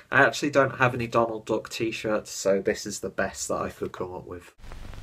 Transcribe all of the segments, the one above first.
I actually don't have any Donald Duck t-shirts, so this is the best that I could come up with.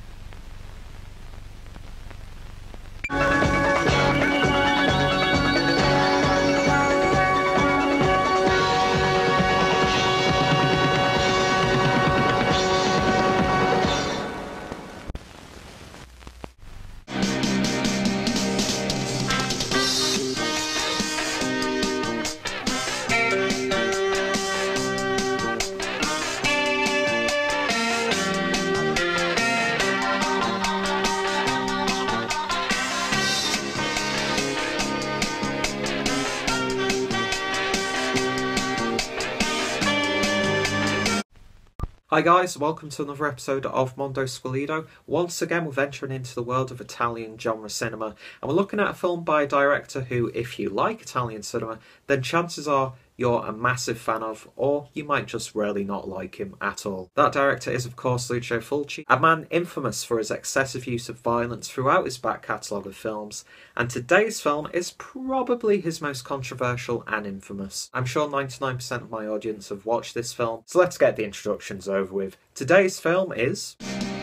Hi guys, welcome to another episode of Mondo Squalido. Once again we're venturing into the world of Italian genre cinema, and we're looking at a film by a director who, if you like Italian cinema, then chances are you're a massive fan of, or you might just really not like him at all. That director is of course Lucio Fulci, a man infamous for his excessive use of violence throughout his back catalogue of films, and today's film is probably his most controversial and infamous. I'm sure 99% of my audience have watched this film, so let's get the introductions over with. Today's film is...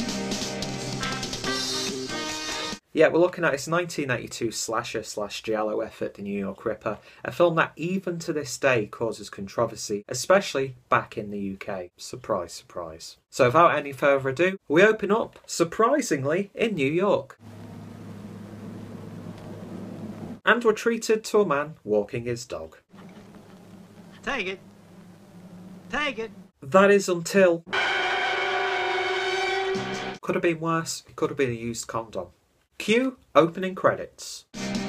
yeah, we're looking at his 1982 slasher/giallo effort, The New York Ripper, a film that even to this day causes controversy, especially back in the UK. Surprise, surprise. So without any further ado, we open up, surprisingly, in New York. And we're treated to a man walking his dog. Take it. Take it. That is until... could have been worse. It could have been a used condom. Cue opening credits.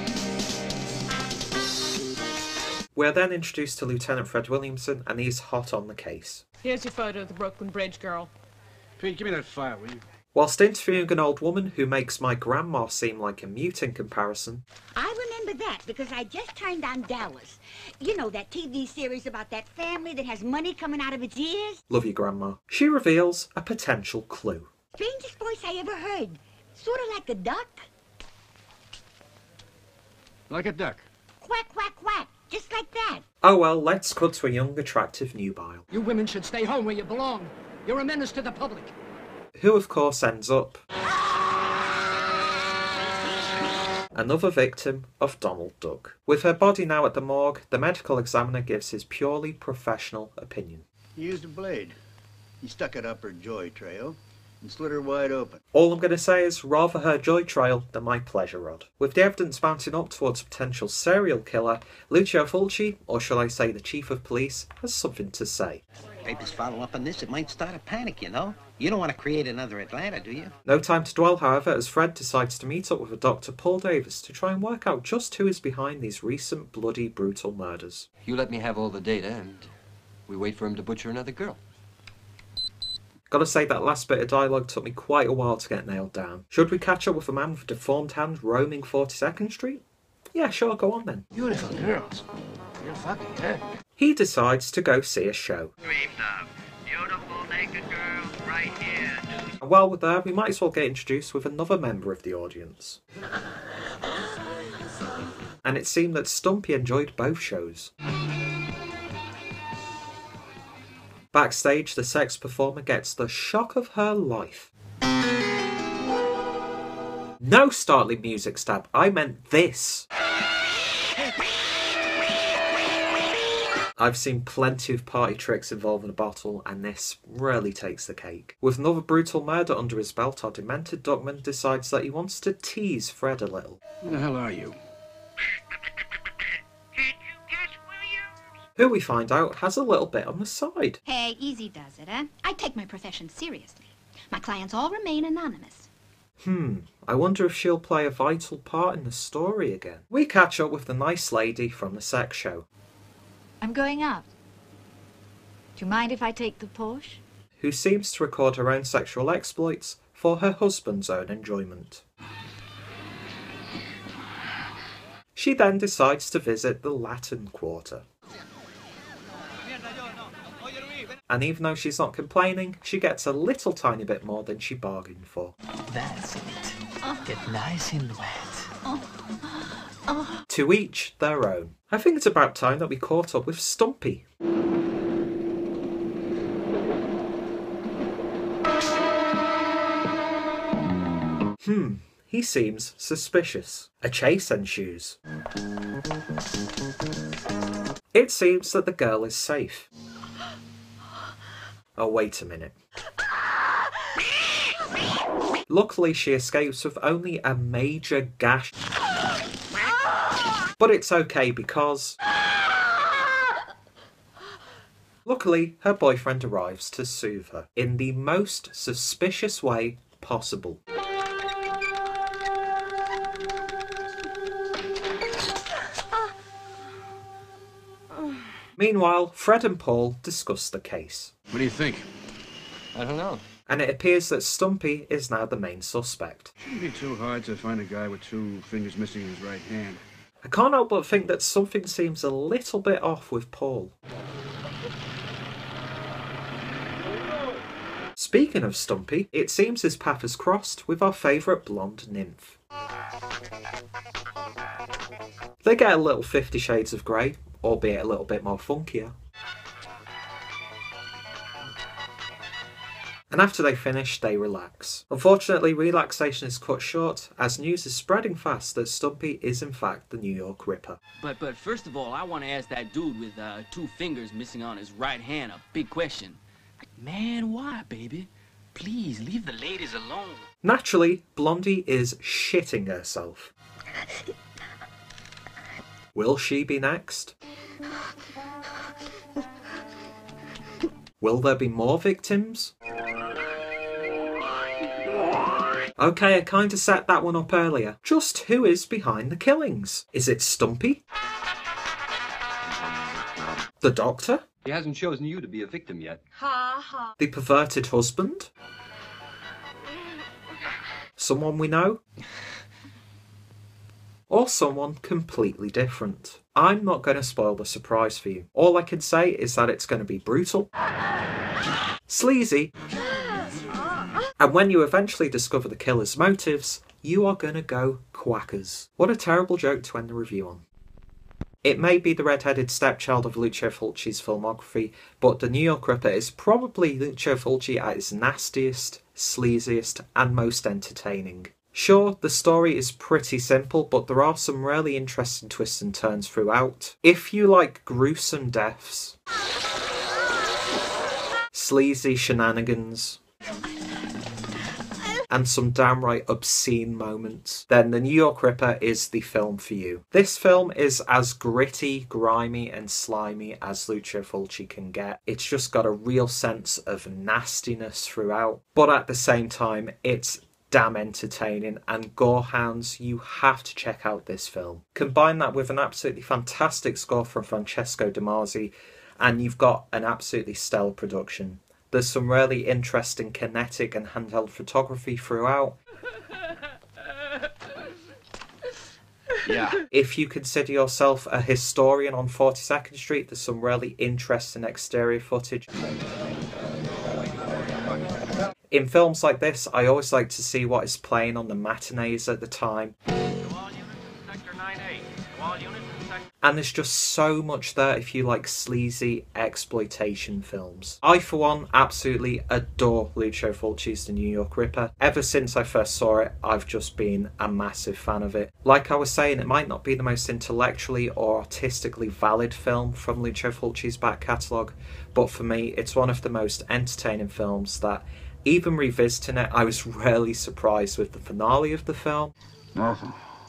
We're then introduced to Lieutenant Fred Williamson, and he's hot on the case. Here's your photo of the Brooklyn Bridge girl. Pete, give me that file, will you? Whilst interviewing an old woman who makes my grandma seem like a mute in comparison. I remember that because I just turned on Dallas. You know, that TV series about that family that has money coming out of its ears? Love you, Grandma. She reveals a potential clue. Strangest voice I ever heard. Sort of like a duck. Like a duck. Quack, quack, quack. Just like that. Oh well, let's cut to a young, attractive nubile. You women should stay home where you belong. You're a menace to the public. Who of course ends up... another victim of Donald Duck. With her body now at the morgue, the medical examiner gives his purely professional opinion. He used a blade. He stuck it up her joy trail and slit her wide open. All I'm going to say is rather her joy trail than my pleasure rod. With the evidence mounting up towards a potential serial killer, Lucio Fulci, or shall I say the chief of police, has something to say. Papers follow up on this, it might start a panic, you know? You don't want to create another Atlanta, do you? No time to dwell, however, as Fred decides to meet up with a Dr. Paul Davis to try and work out just who is behind these recent bloody, brutal murders. You let me have all the data and we wait for him to butcher another girl. Gotta say, that last bit of dialogue took me quite a while to get nailed down. Should we catch up with a man with a deformed hand roaming 42nd Street? Yeah, sure, go on then. Beautiful girls. You're fucking, huh? He decides to go see a show. Dreamed of beautiful naked girls right here. And while we're there, we might as well get introduced with another member of the audience. And it seemed that Stumpy enjoyed both shows. Backstage, the sex performer gets the shock of her life. No startling music stab, I meant this. I've seen plenty of party tricks involving a bottle, and this really takes the cake. With another brutal murder under his belt, our demented Duckman decides that he wants to tease Fred a little. Who the hell are you? Can't you guess, Williams? Who we find out has a little bit on the side. Hey, easy does it, huh? I take my profession seriously. My clients all remain anonymous. I wonder if she'll play a vital part in the story again. We catch up with the nice lady from the sex show. I'm going out. Do you mind if I take the Porsche? Who seems to record her own sexual exploits for her husband's own enjoyment. She then decides to visit the Latin Quarter. And even though she's not complaining, she gets a little tiny bit more than she bargained for. That's it. Get nice and wet. To each their own. I think it's about time that we caught up with Stumpy. He seems suspicious. A chase ensues. It seems that the girl is safe. Oh, wait a minute. Luckily, she escapes with only a major gash. But it's okay because... luckily, her boyfriend arrives to soothe her in the most suspicious way possible. Meanwhile, Fred and Paul discuss the case. What do you think? I don't know. And it appears that Stumpy is now the main suspect. Shouldn't be too hard to find a guy with 2 fingers missing in his right hand. I can't help but think that something seems a little bit off with Paul. Speaking of Stumpy, it seems his path has crossed with our favourite blonde nymph. They get a little 50 Shades of Grey, albeit a little bit more funkier. And after they finish, they relax. Unfortunately, relaxation is cut short, as news is spreading fast that Stumpy is in fact the New York Ripper. But first of all, I want to ask that dude with 2 fingers missing on his right hand a big question. Man, why, baby? Please, leave the ladies alone. Naturally, Blondie is shitting herself. Will she be next? Will there be more victims? Okay, I kinda set that one up earlier. Just who is behind the killings? Is it Stumpy? The doctor? He hasn't chosen you to be a victim yet. Ha ha. The perverted husband? Someone we know? Or someone completely different? I'm not going to spoil the surprise for you. All I can say is that it's going to be brutal, sleazy, and when you eventually discover the killer's motives, you are going to go quackers. What a terrible joke to end the review on. It may be the red-headed stepchild of Lucio Fulci's filmography, but The New York Ripper is probably Lucio Fulci at his nastiest, sleaziest, and most entertaining. Sure, the story is pretty simple, but there are some really interesting twists and turns throughout. If you like gruesome deaths, sleazy shenanigans, and some downright obscene moments, then The New York Ripper is the film for you. This film is as gritty, grimy, and slimy as Lucio Fulci can get. It's just got a real sense of nastiness throughout, but at the same time, it's damn entertaining, and gorehounds, you have to check out this film. Combine that with an absolutely fantastic score from Francesco De Masi, and you've got an absolutely stellar production. There's some really interesting kinetic and handheld photography throughout. Yeah. If you consider yourself a historian on 42nd Street, there's some really interesting exterior footage. In films like this, I always like to see what is playing on the matinees at the time. And there's just so much there if you like sleazy exploitation films. I, for one, absolutely adore Lucio Fulci's The New York Ripper. Ever since I first saw it, I've just been a massive fan of it. Like I was saying, it might not be the most intellectually or artistically valid film from Lucio Fulci's back catalogue, but for me, it's one of the most entertaining films that, even revisiting it, I was really surprised with the finale of the film. Awesome.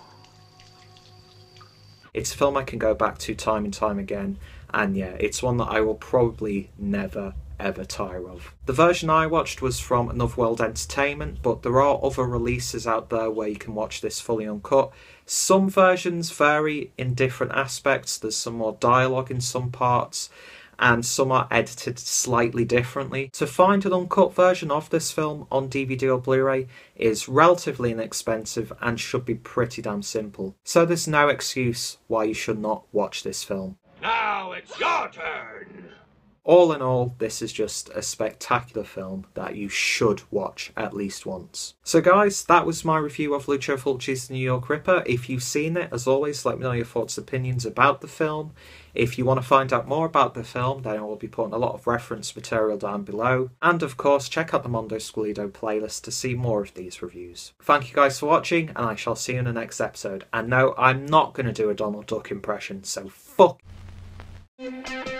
It's a film I can go back to time and time again, and yeah, it's one that I will probably never ever tire of. The version I watched was from Another World Entertainment, but there are other releases out there where you can watch this fully uncut. Some versions vary in different aspects. There's some more dialogue in some parts, and some are edited slightly differently. To find an uncut version of this film on DVD or Blu-ray is relatively inexpensive and should be pretty damn simple. So there's no excuse why you should not watch this film. Now it's your turn! All in all, this is just a spectacular film that you should watch at least once. So guys, that was my review of Lucio Fulci's The New York Ripper. If you've seen it, as always, let me know your thoughts and opinions about the film. If you want to find out more about the film, then I will be putting a lot of reference material down below. And of course, check out the Mondo Squalido playlist to see more of these reviews. Thank you guys for watching, and I shall see you in the next episode. And no, I'm not going to do a Donald Duck impression, so fuck.